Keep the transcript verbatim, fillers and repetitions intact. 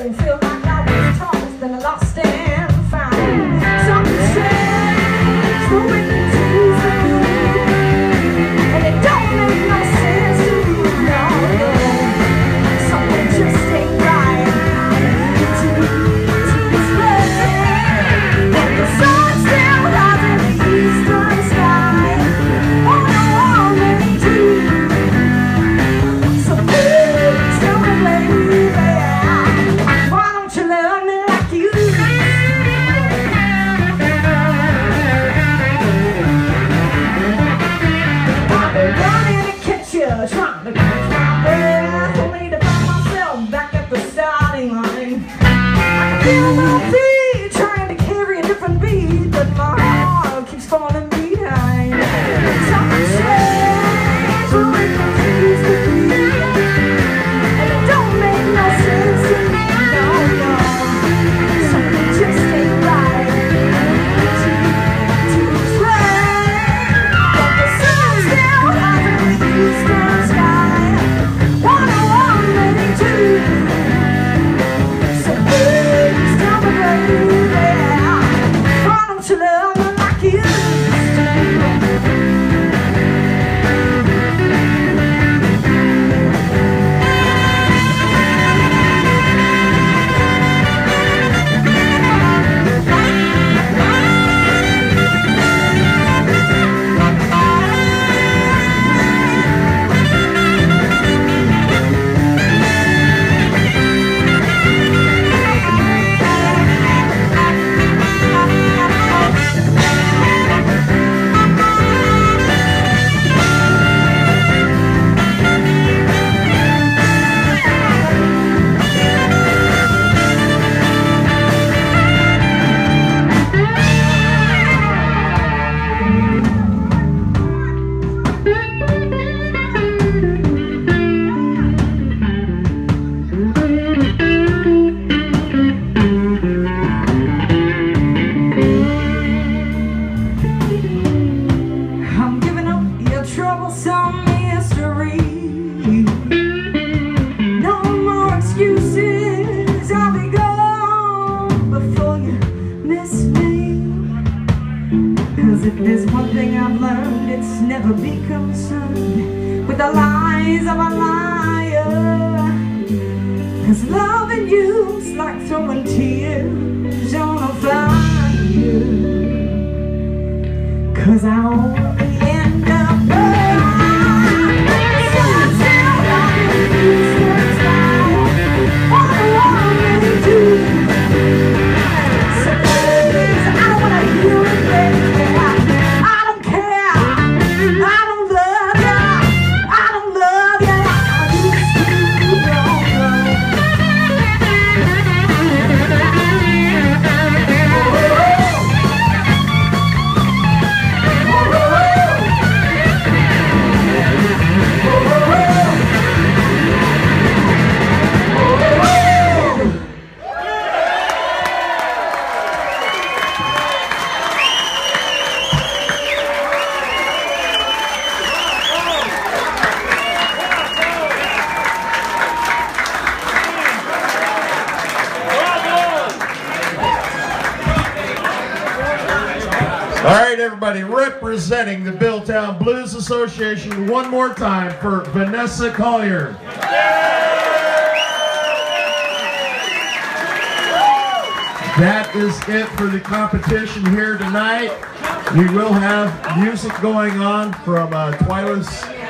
don't feel like I was tossed and I lost and found. Something strange, the way you tease me, and it don't make no sense to me, no, no. Something just ain't right to, to explain. But the sun still rises in the eastern sky. Oh, no, I'm ready to. So please tell me, baby, why don't you love me like you do? I've been running to catch you, trying to catch my breath, only to find myself back at the starting line. I can feel my feet trying to carry a different beat, but my heart keeps falling behind. Something strange, the way you confuse the beat, and it don't make no sense to me, no, no. Something just ain't right to, to explain. But the sun still rises in the eastern sky. one oh one eighty-two. So please tell me, baby, why don't you love me like you used to? I'm giving up your troublesome mystery. No more excuses, I'll be gone before you miss me. Cause if there's one thing I've learned, it's never be concerned with the lies of a liar. Cause loving you's like throwing tears on a fire. Cause I only end up burning. The sun still rises in the eastern sky. What do I really do? So please, I don't wanna hear it, baby. I don't care. I don't love ya. I don't love ya like I used to. No, All right, everybody, representing the Billtown Blues Association one more time for Vanessa Collier. That is it for the competition here tonight. We will have music going on from uh, Twyla's